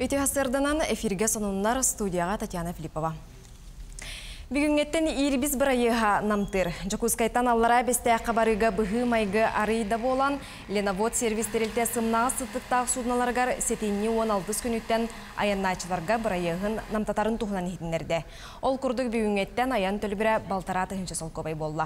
Өте хасырданан эфирге сонуннар студияға Татьяна Филиппова. Бүгінгеттен ирбіз бір айыға намтыр. Жокускайтан аллара бесте қабарыға бұғы майғы арыйда болан Ленавод сервистерілте сымнаға сыттықтақ судналарғар сетейні 16 күніттен аянначыларға бір айығын намтатарын тұғынан етінерді. Ол күрдік бүгінгеттен аян төлбірі балтара тұхыншы сол көбай болла.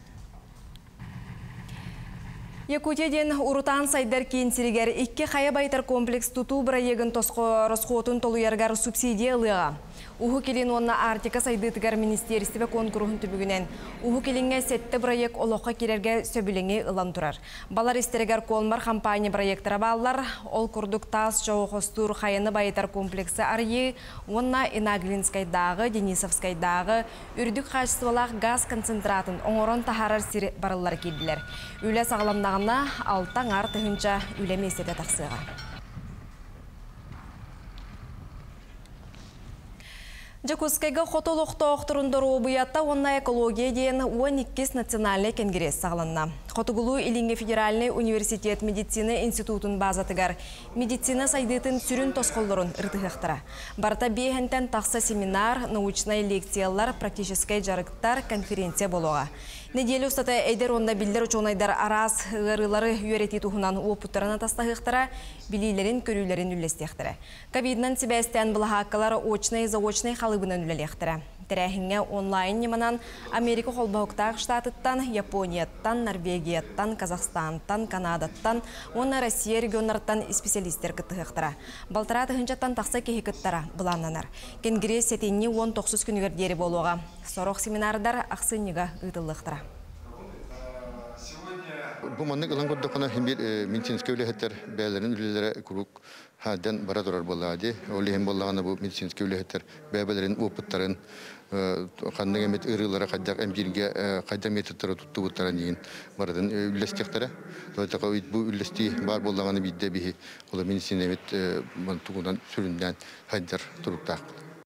Якутиядан урутан сайдар кейін сиригер 2 қая байтар комплекс тұту бір айығын тосқо росқотын толуярғар субсидиялыға. Уху келин онна Артика сайдытыгар министерстве конкурсун түбүгүнен. Уху келинге сетті проект олоққа керерге сөбіленге ылан турар. Балар истерегер колмар компания проекттара баллар, ол курдук тас жоу хостур хайыны байтар комплексы арьи, онна Инаглинскайдағы, Денисовскайдағы, үрдік қачсывалақ газ концентратын оңорон тахарар сир барылар келділер. Үлі сағаламнағына алтан артығынша үлі меседе тақсыға. Жакускайга хотолуқта оқтырындар обыятта онна экология дейін 12 национальный конгресс сағыланна. Хотугулу Илинге федеральный университет медицина институтын базатыгар медицина сайдытын сүрін тосқолларын ыртығықтыра. Барта бейхентен тақса семинар, научный лекциялар, практическай жарықтар, конференция болуға. Неделі ұстата әйдер онда білдер учонайдар арас ғырылары үйреті тұхынан опыттарына тастағықтыра, білейлерін көрілерін үлестектірі. Ковиднан себәстен бұлағаққалар очнай-заочнай қалыбынан үлелектірі. Тәрәхінге онлайн неманан Америка қолбауқтақ штатыттан, Японияттан, Норвегияттан, Казахстантан, Канадаттан, оны Россия регионарттан специалистер кіттіғықтыра. Балтара тұхынчаттан тақса кехекіттара бұлананар. Конгресс сетенне 19 күнігердері болуға. Сорох семинардар ақсыныға ұйтылықтыра. Bu manlık alan kodakana hem bir medicinsky ülkeler beylerin ülkelere kuruk haden bara durar bolladı. Öyle hem bollağına bu medicinsky ülkeler beylerin oputların kanlı emet ırılara kadar emcilge kadar metotları tuttu butaran yiyin baradan ülkestektere. Dolayısıyla bu ülkesti bar bollağına bir de bir ola medicin emet mantıkından süründen kadar turuktak.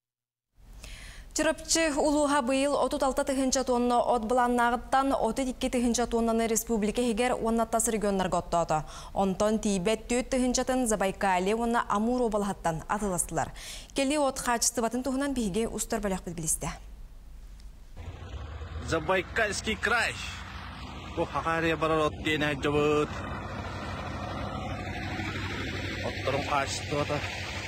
Çırıpçı uluğa bıyıl 36 tıhınca tonna ot bulanağıttan 32 tıhınca tonnаны республика хегер оннаттасы регионлар готтады. Онтон Тибет 4 tıhınчатын Забайкали онна Амур обалхаттан атыластылар. Келі от қачыстыбатын тұғынан бейге ұстар бәліқ білісті. Забайкальский край. Бұл хақария барар от дейін әджабыд. Оттырым қачыстыбаты.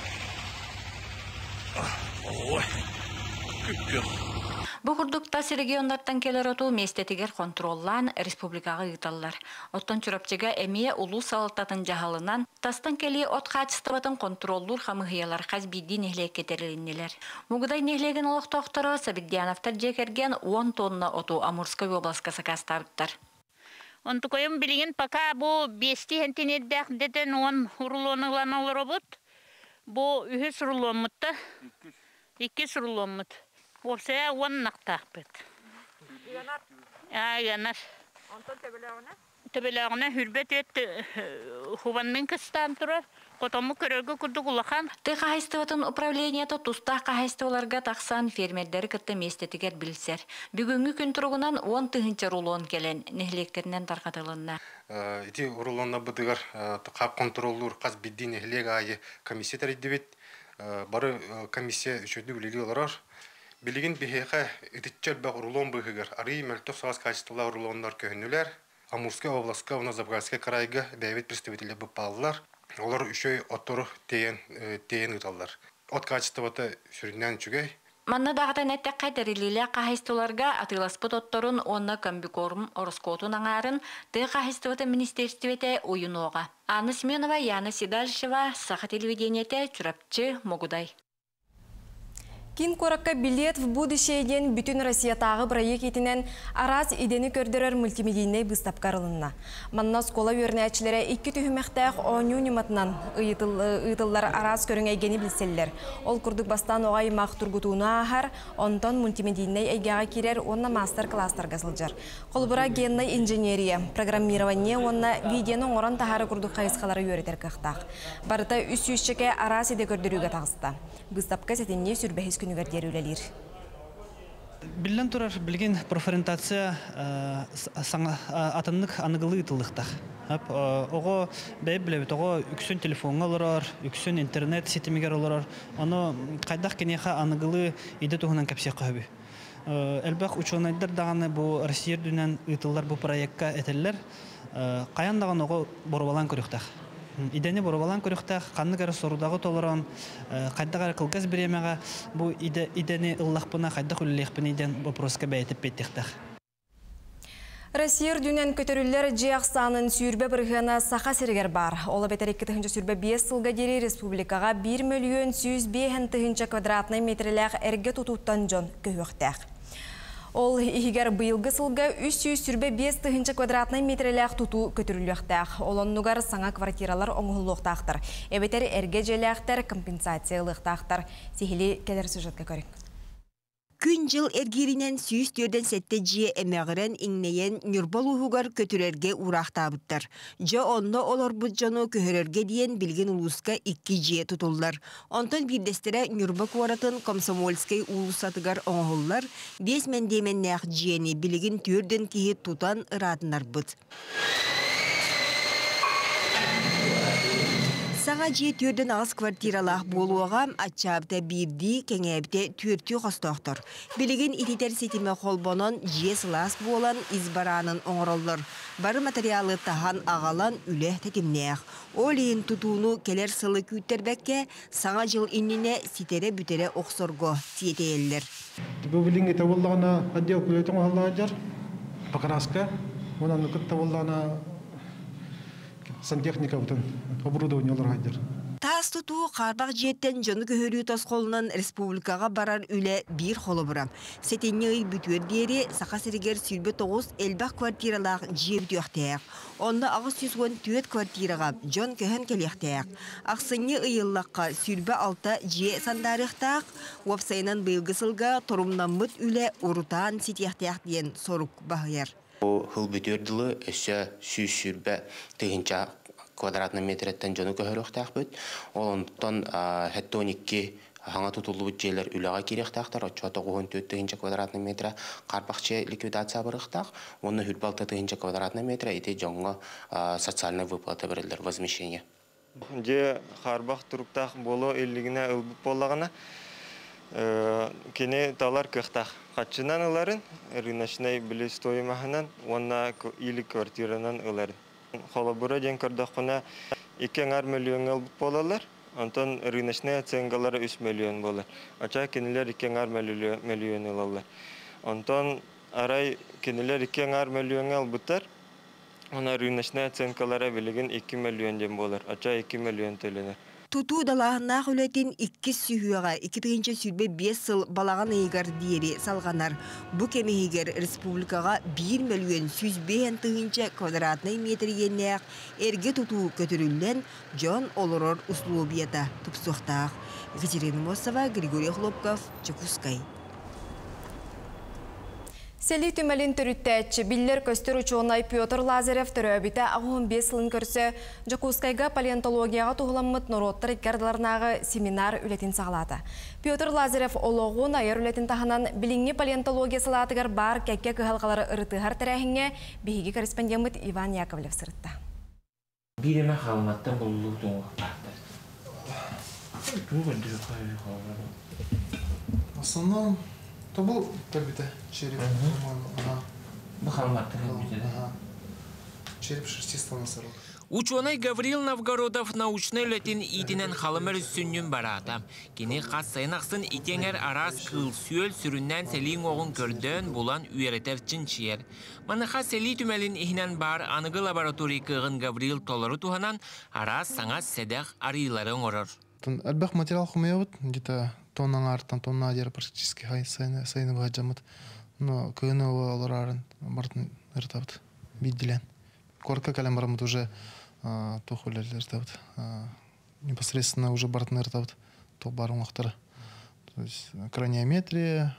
Ой. Бу курдуктас региондардан келер оту местетигер контроллан республикага ыйталлар. Оттон чурапчыга эмие улуу салаттатын жахалынан тастан кели от качыстыбатын контроллур хамыгыялар каз бидди нехлек кетерилиннелер. Мугудай нехлеген олоктоктора Сабиддиановтар жекерген 10 тонна оту Амурской областка сакастарыттар. Онтукойым билген пока бу 5 хентинеддак детен он урулонуланолор обут. Бу үхүс уруломмутта. 2 уруломмут. Орсая он нақтақпет. Янар. Онтон төбелеғіне? Төбелеғіне хүрбет өтті хубанмен кыстан тұрар. Котомы көрерге күрдік ұлақан. Ты қағайстыватын управлението тұстақ қағайстываларға тақсан фермердері кітті местетігер білсер. Бүгінгі күн тұрғынан 10 тыгынча рулон келен нехлектерінен тарқатылынна. Ити рулонна бұдығар қап контроллур қаз бидді нехлег айы комиссия тәрейдебет. Бары комиссия үшөді үлелі оларар. Билигин бихеха итичер баг рулон быгыгар. Ари мөлтөк сагас качестволар рулоннар көһүнүлөр. Амурская областка, Забайкальская крайга бәйбет представителя быпаллар. Олар үшөй отор тейен ыталлар. От качествоты сүрүнөн чүгөй. Манна дағытан әттәк қайдарилілі қағайстыларға атыласпыт отторын онна комбикорум ороскотун аңарын ты қағайстываты министерствете ойын оға. Анна Семенова, Яна Сидальшева, Саха телевидениете, Чурапчы, Могудай. Кин коракка билет в будущееден бүтін Россиятағы проектінен араз идені көрдірер мультимедийный бұстапқарылынна. Манна скола өрнәчілері 2 түхімәқтәқ оңю нематынан ұйтылар араз көріңәйгені білселер. Ол күрдік бастан оғай мақ тұргутуына ағар, онтон мультимедийный әйгеға керер онна мастер-кластар ғасылжар. Қолбыра геннай инженерия, программирование онна видеоның оран тахары күрдік қайысқалары өретер қықтақ. Барыта үс-үшчеке араз иде көрдіруге тағысты. Бұстапқа сәтенне сүрбәхіз күнігер дерулелер. Билен турар билген профориентация атымнык аныгылы ытылыктах. Ого бәйбләбит ого үксен телефонга олорор, үксен интернет сетемигер олорор. Аны кайдак кенеха аныгылы иде тугунан капсия кабы. Элбах ученыйдар даганы бу Россия дүнен ытыллар бу проектка этеллер. Каян даган ого борбалан көрүктах. Идене борбалан көрүктах, канны гары сорудагы толорон, кайдагы кылгас биремега бу идене ыллахпына кайда хүллехпин иден вопроска бәйтеп беттехтах. Россия дүнен көтөрүллер жияксанын сүйрбе биргена саха сергер бар. Ола бетерекке тыгынча сүйрбе 5 жылга дери республикага 1 миллион 105 тыгынча квадратный метрлях эрге тутуттан жон көйөктәк. Ол игер быйылгы сылга 300 сүрбе 5 тыгынча квадратный метрлях туту көтөрүлөктәк. Олоннугар саңа квартиралар оңгулуктактыр. Эбетер эрге желяктар компенсациялыктактыр. Сихили келер сюжетке көрик. Күн жыл эргиринен сүйістөрден сәтті жие әмәғірен иңнейен нүрбал ұғығар көтірерге урақтабыттар. Жа онны олар бұд жону көхерерге дейін білген улуска 2 жие тұтылдар. Онтан бірдестері нүрба куаратын Комсомольскай улусатыгар оңғылар 5 мәндемен нәқ жиені білген түрден кейі тұтан ыратынар бұд. Саға жие түрден ағыз квартиралақ болуағам атчабыта бирди кәңәбіте түрті қостақтыр. Білеген ититер сетіме қолбонын жие сылас болан избаранын оңырылыр. Бары материалы тахан ағалан үлі тәтімнеғ. Ол ең тұтуыну келер сылы күттербәкке саңа жыл инніне ситере бүтере оқсорго тиетеелер. Бұл білінге табылдағына отдел күлетін оғалға жар, Покраска, онан күт табылдағына сантехника бүтін оборудование оларға жар. Тас тұту қарбақ жеттен жоны көхөрі тосқолынан республикаға барар үлі бір қолы бұрам. Сетенне үй бүтөр дері сақа сірігер сүрбе 9 элбақ квартиралақ жер бүтіқтәйік. Онда ағыз 114 квартираға жон көхін келектәйік. Ақсыне ұйыллаққа сүрбе 6 же сандарықтақ, уапсайынан бұйылғы сылға торумнан мұт үлі ұрутан сетектәйік ден сорук бағыяр. Хыл бүтөрділі өсі сүрбе тыгынча квадратный метреттен жону көхөрөктәк бүт. Олонтон хеттоникки хаңа тутулу жерлер үліға керектақтар. Отчота 14 тыгынча квадратный метр қарпақче ликвидация барықтақ. Оны хүрбалты тыгынча квадратный метр ете жоңға социальный выплата берілдер, возмещение. Же қарбақ тұруктақ болу елігіне үлбіп болағына кене талар кықтақ. Қатшынан ұларын, рыночной білі стоимағынан, онна или квартиранан ұларын. Холобура ден көрдіқына 2 миллион ұлбып болалар, онтан рыночной оценгалары 3 миллион болар. Ача кенелер 2 миллион ұлалар. Онтан арай кенелер 2 миллион ұлбыттар, она рыночной оценкалары білеген 2 миллион ден болар. Ача 2 миллион төленер. Туту далағынақ үлетін 2 сүйіға 2 сүрбе 5 сыл балаған егер дейері салғанар. Бұ кемегер республикаға 1 миллион 105 тыгынча квадратный метр еннеғ әрге туту көтірілден Джон Олорор условията тұпсуқтақ. Екатерина Мосова, Григорий Хлопков, Чекускай. Сели түмәлін түріттәтші білдер көстер учуынай Петр Лазарев түрәбіті ағуын 5 сылын көрсе, Жакускайға палеонтологияға тұғыламыт нұроттар иккардыларнағы семинар үлетін сағалады. Петр Лазарев олығын айыр үлетін тағынан біліңі палеонтология салатығар бар кәкке кығалғалары ұрытығар тәрәхіңе бейгі корреспондент Иван Яковлев сұрытты. Биреме қалматтан бұлылығы Основном то был как-то череп, череп шерстистого носорога. Ученый Гаврил Новгородов научный летин итинен халымыр сүннün барата. Кені қас сайнақсын итеңер арас кыл сүйел сүріннен селин оғын көрден болан үйеретер чынчиер. Маныға сели түмелін ихінен бар анығы лабораторий кығын Гаврил толыры туғанан арас саңас седеқ арыйларын орыр. Әлбәқ материал хумеют, где-то тоннаның артынан тонна адер практически сайны бағаджамыд. Но күйіні оларарын бартын ұртабыд, бидділен. Корка кәлем барамыд уже тоқылер ұртабыд. Непосредственно уже бартын ұртабыд, тоқ барын уақтары. То есть краниометрия,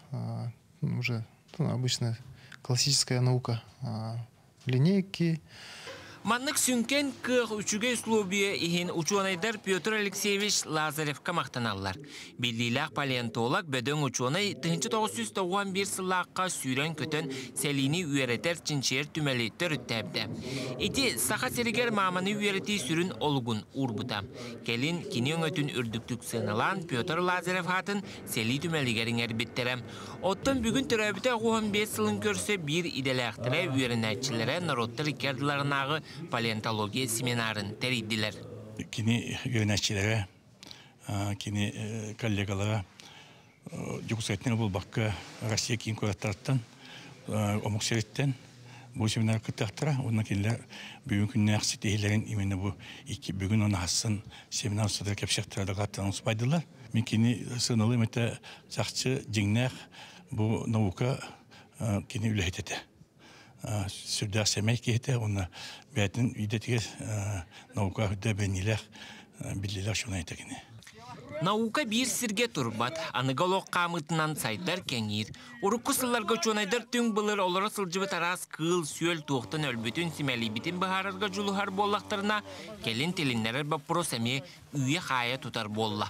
уже обычная классическая наука, линейки. Маннык сүнкен кық үчіге условия ихин учуанайдар Петр Алексеевич Лазаревка мақтаналар. Белдейлақ палеонтолог бөдің учуанай 1991 сылаққа сүйрен көтін сәлini үйеретер чинчер түмәлеттер үттәбді. Эти сақа серігер маманы үйереті сүрін олғын урбыта. Келін кенен өтін үрдіктік сыналан Петр Лазарев хатын сәли түмәлігерін әрбеттерім. Оттан бүгін түрәбіті 15 сылын көрсе бір иделәқтірі үйеренәтчілері народтыр керділарынағы палеонтология семинарын териддилер. Кини үйеренәтчілері, кини коллегалары жүксәйтінер бұл баққа Россия кейін көраттарыттан, омықсереттен бұл семинар күттіқтіра. Онына келілер бүгін күнне ақсы дейілерін имені бұл бүгін оны асын семинар ұстадыр кәпшектірді қаттан ұспайдылар. Мен кини сынылы мәті жақсы жеңнәқ бұл наука кини үләйтеті. Сүрдәк сәмәй кейті, оны бәтін үйдетіге наука үдді бәнелер білілер шуна етігіне. Наука бір сірге тұрбат, анығалоқ қамытынан сайдар кәңір. Урыққысыларға чонайдар түң бұлыр олары сылжыбы тарас қыл, сүйел туқтын өлбітін семәлі бітін бұхарарға жұлығар боллақтарына келін телінлері баппырос әме үйе қая тұтар болла.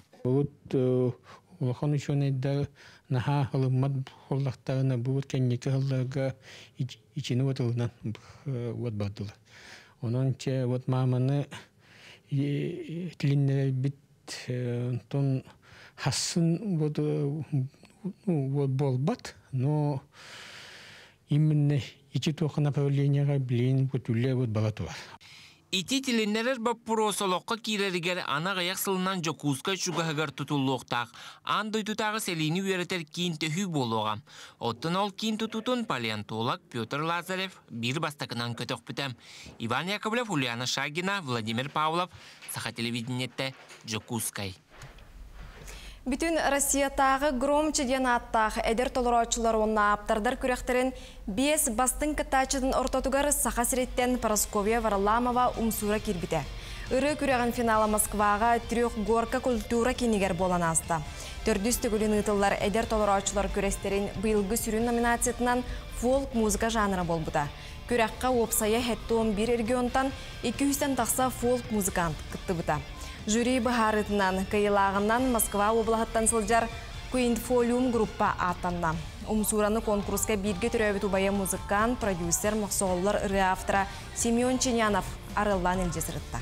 Улахан чонайдар наха ғылыммат боллақтарына бұғыт кәнекі ғылларға ичini отылынан вот бардылы. Onun че вот маманы тілінлері бит тон хасын вот болбат, но именно ичи тоқы направленияға білейін вот үлі вот балатуар. Ити тілінлерер баппыросолоққа кирерігер ана ғаяқ сылынан жокузка шуғағығар тұтулуқтақ, андой тұтағы сәлini үйеретер кейін төхі болуға. Оттын ол кейін тұтутын палеонтолог Петр Лазарев бір бастақынан көтіқ бітім. Иван Яковлев, Ульяна Шагина, Владимир Павлов, Саха телевидениетті Жокузкай. Бүтін Россиятағы громчы ден аттағы әдер толыраучылар онна аптардар күректерін 5 бастың кітачыдың ортатугар Саха Сиреттен Парасковия Варламова умсура кирбіті. Үрі күреген финала Москваға трёх горка культура кенегер болан асты. Төрдүсті күлін ұтылар әдер толыраучылар күрестерін бұйылғы сүрін номинациятынан фолк музыка жанры болбыда. Күрекқа опсая хәтті 11 регионтан 200-тен тақса фолк музыкант күтті бұта. Жюри бұхарытынан, кайылағынан Москва облағыттан сылжар Куинфолиум группа аттанна. Умсураны конкурска бірге түрәбі тубая музыкант, продюсер, мақсоғылар ұры автора Семен Чинянов арылан елжесірітті.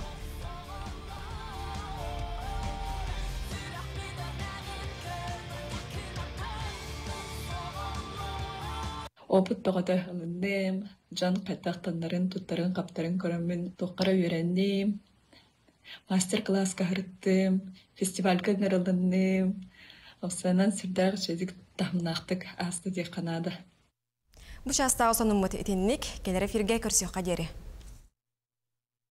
Опыт бағата ғылындым, жан қайтақтанларын, тұттарын, қаптарын көрімін тоққара үйрендім. Мастер-класс кахырттым, фестивальга нарылдым, осынан сүрдәр шедік тахмнақтық асты де қанады. Бұш астағы сонымыт етіннік, келер эфирге көрсеуға дері.